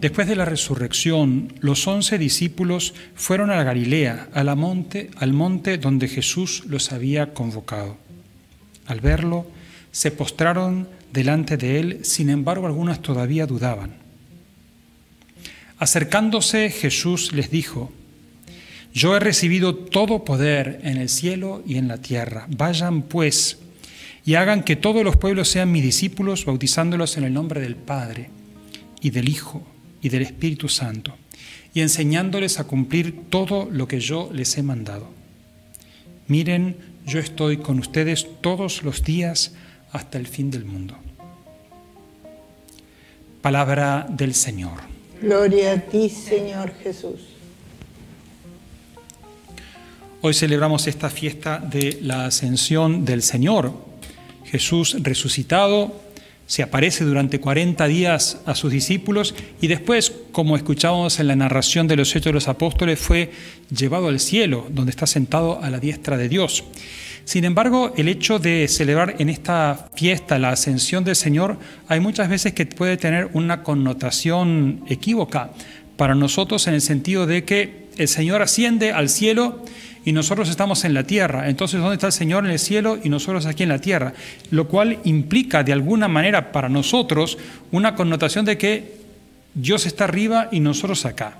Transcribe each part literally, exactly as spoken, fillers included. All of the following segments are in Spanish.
Después de la resurrección, los once discípulos fueron a la Galilea, a la monte, al monte donde Jesús los había convocado. Al verlo, se postraron delante de él, sin embargo, algunos todavía dudaban. Acercándose, Jesús les dijo: Yo he recibido todo poder en el cielo y en la tierra. Vayan, pues, y hagan que todos los pueblos sean mis discípulos, bautizándolos en el nombre del Padre, y del Hijo, y del Espíritu Santo, y enseñándoles a cumplir todo lo que yo les he mandado. Miren, yo estoy con ustedes todos los días hasta el fin del mundo. Palabra del Señor. Gloria a ti, Señor Jesús. Hoy celebramos esta fiesta de la Ascensión del Señor. Jesús resucitado se aparece durante cuarenta días a sus discípulos y después, como escuchábamos en la narración de los Hechos de los Apóstoles, fue llevado al cielo, donde está sentado a la diestra de Dios. Sin embargo, el hecho de celebrar en esta fiesta la Ascensión del Señor, hay muchas veces que puede tener una connotación equívoca para nosotros, en el sentido de que el Señor asciende al cielo y nosotros estamos en la tierra. Entonces, ¿dónde está el Señor? En el cielo y nosotros aquí en la tierra. Lo cual implica de alguna manera para nosotros una connotación de que Dios está arriba y nosotros acá.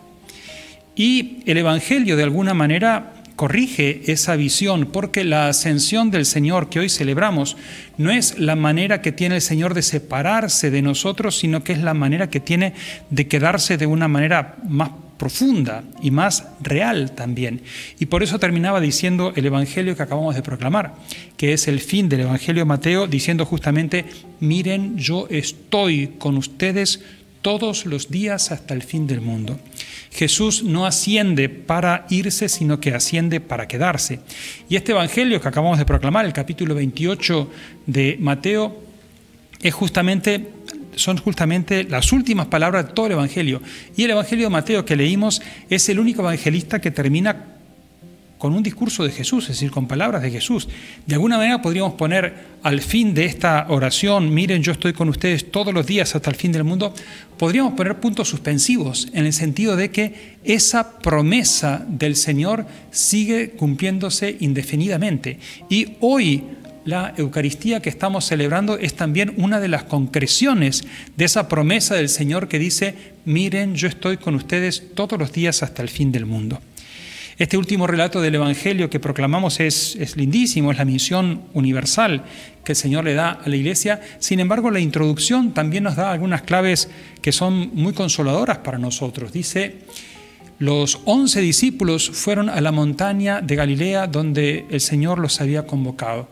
Y el Evangelio de alguna manera corrige esa visión, porque la ascensión del Señor que hoy celebramos no es la manera que tiene el Señor de separarse de nosotros, sino que es la manera que tiene de quedarse de una manera más profunda y más real también. Y por eso terminaba diciendo el Evangelio que acabamos de proclamar, que es el fin del Evangelio de Mateo, diciendo justamente: miren, yo estoy con ustedes todos los días hasta el fin del mundo. Jesús no asciende para irse, sino que asciende para quedarse. Y este Evangelio que acabamos de proclamar, el capítulo veintiocho de Mateo, es justamente... son justamente las últimas palabras de todo el Evangelio. Y el Evangelio de Mateo que leímos es el único evangelista que termina con un discurso de Jesús, es decir, con palabras de Jesús. De alguna manera podríamos poner al fin de esta oración: miren, yo estoy con ustedes todos los días hasta el fin del mundo, podríamos poner puntos suspensivos, en el sentido de que esa promesa del Señor sigue cumpliéndose indefinidamente. Y hoy, la Eucaristía que estamos celebrando es también una de las concreciones de esa promesa del Señor que dice: miren, yo estoy con ustedes todos los días hasta el fin del mundo. Este último relato del Evangelio que proclamamos es, es lindísimo, es la misión universal que el Señor le da a la Iglesia. Sin embargo, la introducción también nos da algunas claves que son muy consoladoras para nosotros. Dice: los once discípulos fueron a la montaña de Galilea donde el Señor los había convocado.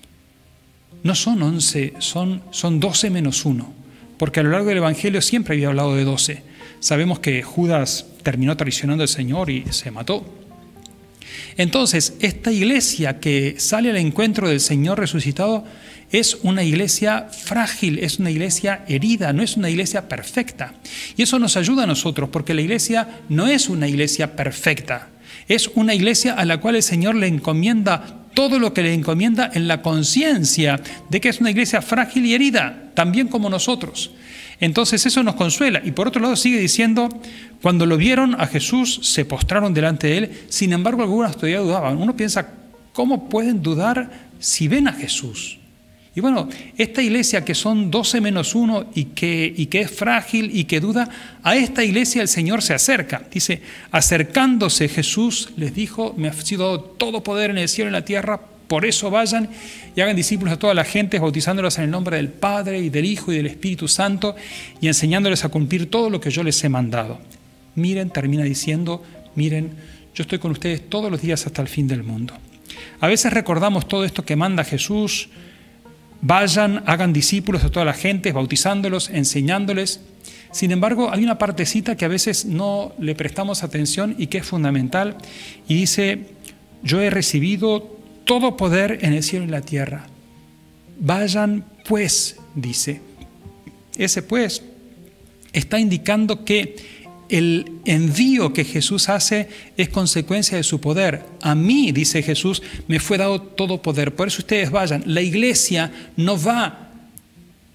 No son once, son, son doce menos uno, porque a lo largo del Evangelio siempre había hablado de doce. Sabemos que Judas terminó traicionando al Señor y se mató. Entonces, esta iglesia que sale al encuentro del Señor resucitado es una iglesia frágil, es una iglesia herida, no es una iglesia perfecta. Y eso nos ayuda a nosotros, porque la iglesia no es una iglesia perfecta. Es una iglesia a la cual el Señor le encomienda todo lo que le encomienda, en la conciencia de que es una iglesia frágil y herida, también como nosotros. Entonces eso nos consuela. Y por otro lado sigue diciendo: cuando lo vieron a Jesús, se postraron delante de él. Sin embargo, algunos todavía dudaban. Uno piensa, ¿cómo pueden dudar si ven a Jesús? Y bueno, esta iglesia que son doce menos uno y que, y que es frágil y que duda, a esta iglesia el Señor se acerca. Dice: acercándose Jesús les dijo: me ha sido dado todo poder en el cielo y en la tierra, por eso vayan y hagan discípulos a toda la gente, bautizándolos en el nombre del Padre y del Hijo y del Espíritu Santo, y enseñándoles a cumplir todo lo que yo les he mandado. Miren, termina diciendo, miren, yo estoy con ustedes todos los días hasta el fin del mundo. A veces recordamos todo esto que manda Jesús: vayan, hagan discípulos a toda la gente, bautizándolos, enseñándoles. Sin embargo, hay una partecita que a veces no le prestamos atención y que es fundamental, y dice: yo he recibido todo poder en el cielo y en la tierra. Vayan pues, dice. Ese pues está indicando que el envío que Jesús hace es consecuencia de su poder. A mí, dice Jesús, me fue dado todo poder. Por eso ustedes vayan. La iglesia no va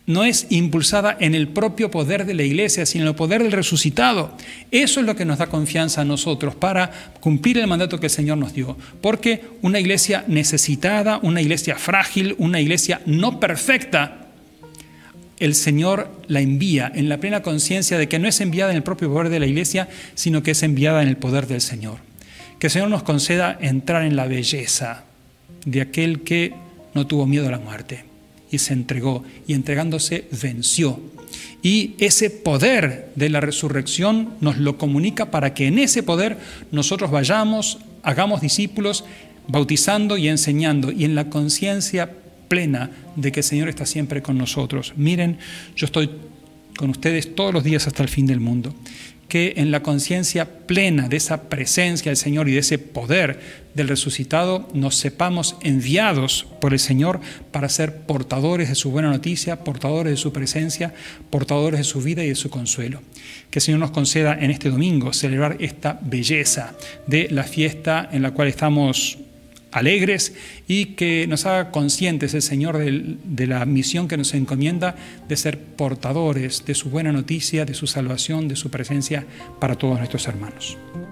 no es impulsada en el propio poder de la iglesia, sino en el poder del resucitado. Eso es lo que nos da confianza a nosotros para cumplir el mandato que el Señor nos dio. Porque una iglesia necesitada, una iglesia frágil, una iglesia no perfecta, el Señor la envía en la plena conciencia de que no es enviada en el propio poder de la iglesia, sino que es enviada en el poder del Señor. Que el Señor nos conceda entrar en la belleza de aquel que no tuvo miedo a la muerte y se entregó, y entregándose venció. Y ese poder de la resurrección nos lo comunica para que en ese poder nosotros vayamos, hagamos discípulos, bautizando y enseñando, y en la conciencia plena de que el Señor está siempre con nosotros. Miren, yo estoy con ustedes todos los días hasta el fin del mundo. Que en la conciencia plena de esa presencia del Señor y de ese poder del resucitado nos sepamos enviados por el Señor para ser portadores de su buena noticia, portadores de su presencia, portadores de su vida y de su consuelo. Que el Señor nos conceda en este domingo celebrar esta belleza de la fiesta en la cual estamos alegres, y que nos haga conscientes el Señor de, de la misión que nos encomienda de ser portadores de su buena noticia, de su salvación, de su presencia para todos nuestros hermanos.